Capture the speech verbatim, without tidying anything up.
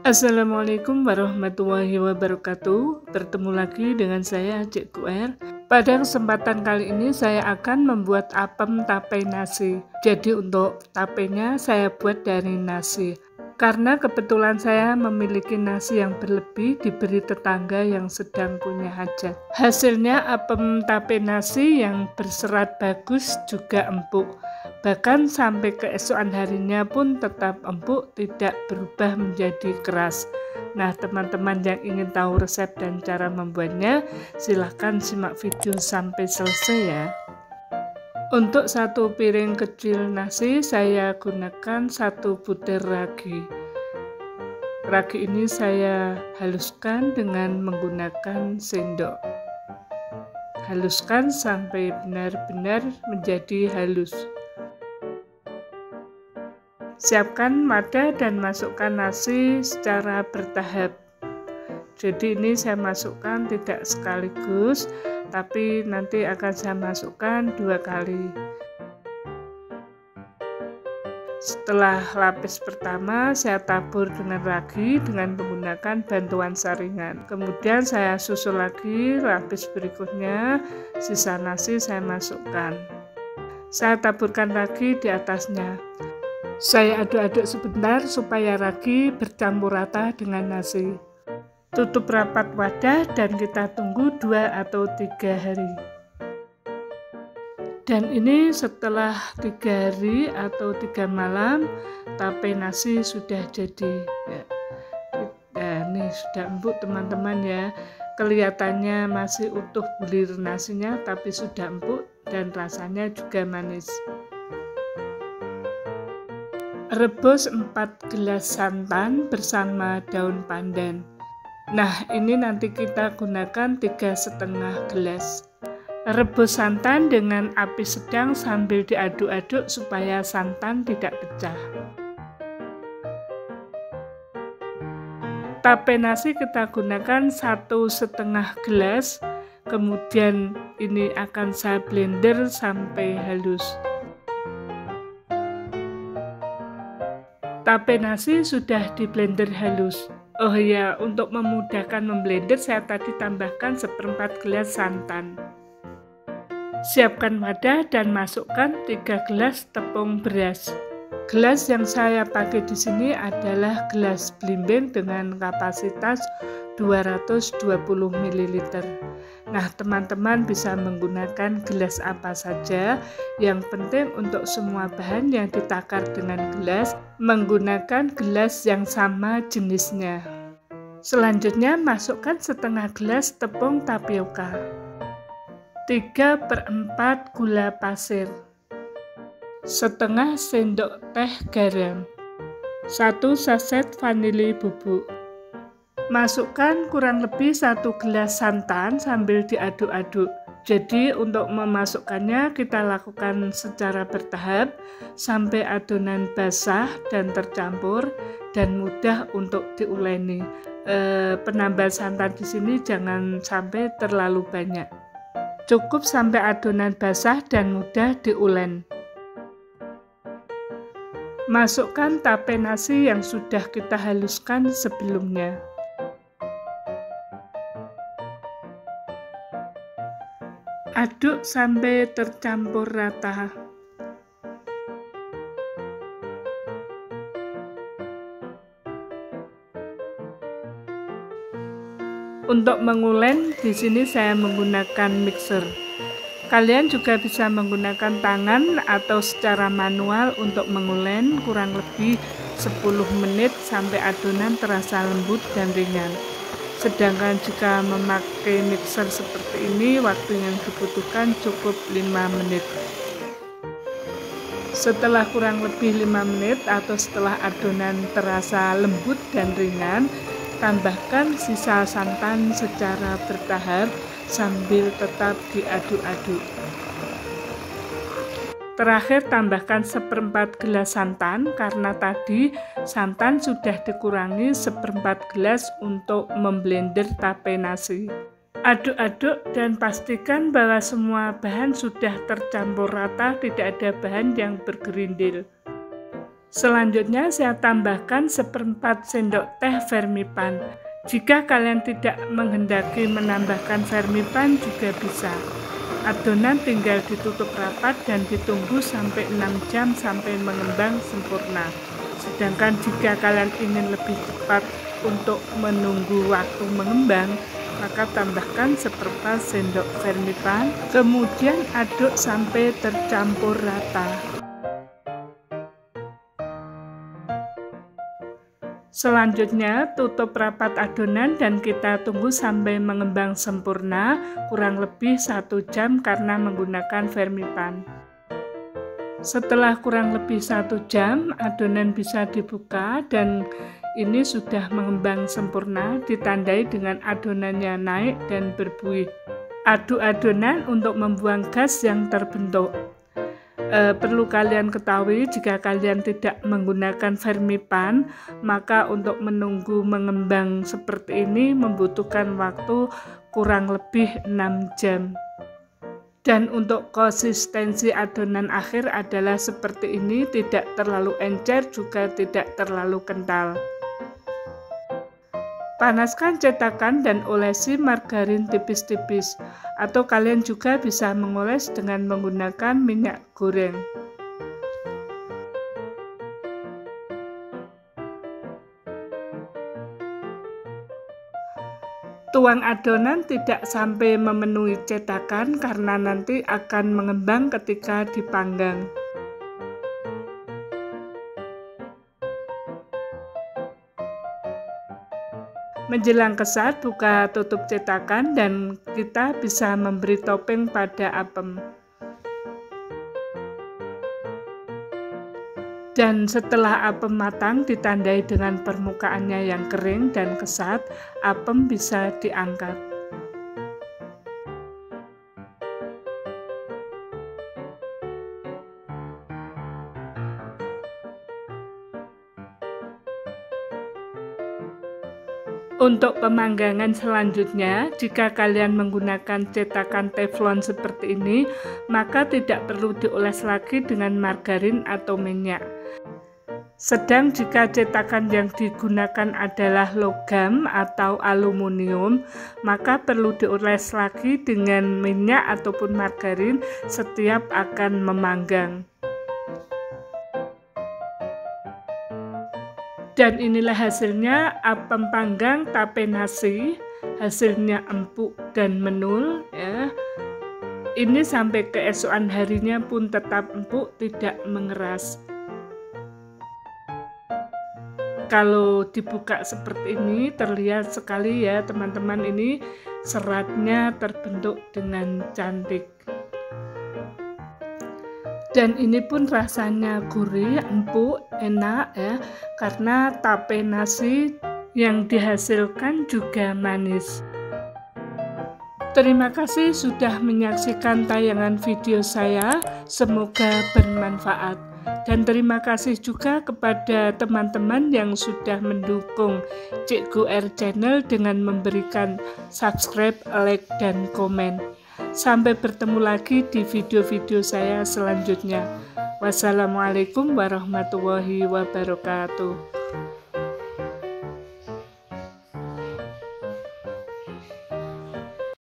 Assalamualaikum warahmatullahi wabarakatuh. Bertemu lagi dengan saya Cikgu R. Pada kesempatan kali ini saya akan membuat apem tape nasi. Jadi untuk tapenya saya buat dari nasi. Karena kebetulan saya memiliki nasi yang berlebih diberi tetangga yang sedang punya hajat. Hasilnya apem tape nasi yang berserat bagus juga empuk. Bahkan sampai keesokan harinya pun tetap empuk, tidak berubah menjadi keras. Nah, teman-teman yang ingin tahu resep dan cara membuatnya, silahkan simak video sampai selesai ya. Untuk satu piring kecil nasi, saya gunakan satu butir ragi. Ragi ini saya haluskan dengan menggunakan sendok. Haluskan sampai benar-benar menjadi halus. Siapkan wadah dan masukkan nasi secara bertahap. Jadi ini saya masukkan tidak sekaligus, tapi nanti akan saya masukkan dua kali. Setelah lapis pertama, saya tabur dengan ragi dengan menggunakan bantuan saringan. Kemudian saya susul lagi lapis berikutnya, sisa nasi saya masukkan. Saya taburkan ragi di atasnya. Saya aduk-aduk sebentar supaya ragi bercampur rata dengan nasi. Tutup rapat wadah dan kita tunggu dua atau tiga hari. Dan ini setelah tiga hari atau tiga malam, tape nasi sudah jadi. Ya. Nah, ini sudah empuk teman-teman ya. Kelihatannya masih utuh bulir nasinya, tapi sudah empuk dan rasanya juga manis. Rebus empat gelas santan bersama daun pandan. Nah, ini nanti kita gunakan tiga setengah gelas. Rebus santan dengan api sedang sambil diaduk-aduk supaya santan tidak pecah. Tape nasi kita gunakan satu setengah gelas. Kemudian ini akan saya blender sampai halus. Tape nasi sudah di blender halus. Oh ya, untuk memudahkan memblender saya tadi tambahkan seperempat gelas santan. Siapkan wadah dan masukkan tiga gelas tepung beras. Gelas yang saya pakai di sini adalah gelas blimbing dengan kapasitas dua ratus dua puluh mililiter. Nah, teman-teman bisa menggunakan gelas apa saja. Yang penting untuk semua bahan yang ditakar dengan gelas, menggunakan gelas yang sama jenisnya. Selanjutnya, masukkan setengah gelas tepung tapioka, tiga per empat gula pasir, setengah sendok teh garam, satu saset vanili bubuk. Masukkan kurang lebih satu gelas santan sambil diaduk-aduk. Jadi untuk memasukkannya kita lakukan secara bertahap sampai adonan basah dan tercampur dan mudah untuk diuleni. E, penambahan santan di sini jangan sampai terlalu banyak. Cukup sampai adonan basah dan mudah diulen. Masukkan tape nasi yang sudah kita haluskan sebelumnya. Aduk sampai tercampur rata. Untuk mengulen, di sini saya menggunakan mixer. Kalian juga bisa menggunakan tangan atau secara manual untuk mengulen kurang lebih sepuluh menit sampai adonan terasa lembut dan ringan. Sedangkan jika memakai mixer seperti ini, waktu yang dibutuhkan cukup lima menit. Setelah kurang lebih lima menit atau setelah adonan terasa lembut dan ringan, tambahkan sisa santan secara bertahap sambil tetap diaduk-aduk. Terakhir tambahkan seperempat gelas santan karena tadi santan sudah dikurangi seperempat gelas untuk memblender tape nasi. Aduk-aduk dan pastikan bahwa semua bahan sudah tercampur rata, tidak ada bahan yang bergerindil. Selanjutnya saya tambahkan seperempat sendok teh vermipan. Jika kalian tidak menghendaki menambahkan vermipan juga bisa. Adonan tinggal ditutup rapat dan ditunggu sampai enam jam sampai mengembang sempurna. Sedangkan jika kalian ingin lebih cepat untuk menunggu waktu mengembang, maka tambahkan seperempat sendok vermipan, kemudian aduk sampai tercampur rata. Selanjutnya tutup rapat adonan dan kita tunggu sampai mengembang sempurna, kurang lebih satu jam karena menggunakan vermipan. Setelah kurang lebih satu jam, adonan bisa dibuka dan ini sudah mengembang sempurna, ditandai dengan adonannya naik dan berbuih. Aduk adonan untuk membuang gas yang terbentuk. E, perlu kalian ketahui, jika kalian tidak menggunakan vermipan, maka untuk menunggu mengembang seperti ini membutuhkan waktu kurang lebih enam jam. Dan untuk konsistensi adonan akhir adalah seperti ini, tidak terlalu encer juga tidak terlalu kental. Panaskan cetakan dan olesi margarin tipis-tipis, atau kalian juga bisa mengoles dengan menggunakan minyak goreng. Tuang adonan tidak sampai memenuhi cetakan karena nanti akan mengembang ketika dipanggang. Menjelang kesat, buka tutup cetakan dan kita bisa memberi topping pada apem. Dan setelah apem matang ditandai dengan permukaannya yang kering dan kesat, apem bisa diangkat. Untuk pemanggangan selanjutnya, jika kalian menggunakan cetakan teflon seperti ini, maka tidak perlu dioles lagi dengan margarin atau minyak. Sedang jika cetakan yang digunakan adalah logam atau aluminium, maka perlu dioles lagi dengan minyak ataupun margarin setiap akan memanggang. Dan inilah hasilnya apem panggang tape nasi, hasilnya empuk dan menul ya. Ini sampai keesokan harinya pun tetap empuk, tidak mengeras. Kalau dibuka seperti ini terlihat sekali ya teman-teman, ini seratnya terbentuk dengan cantik. Dan ini pun rasanya gurih, empuk, enak ya, karena tape nasi yang dihasilkan juga manis. Terima kasih sudah menyaksikan tayangan video saya, semoga bermanfaat. Dan terima kasih juga kepada teman-teman yang sudah mendukung Cikgu R Channel dengan memberikan subscribe, like, dan komen. Sampai bertemu lagi di video-video saya selanjutnya. Wassalamualaikum warahmatullahi wabarakatuh.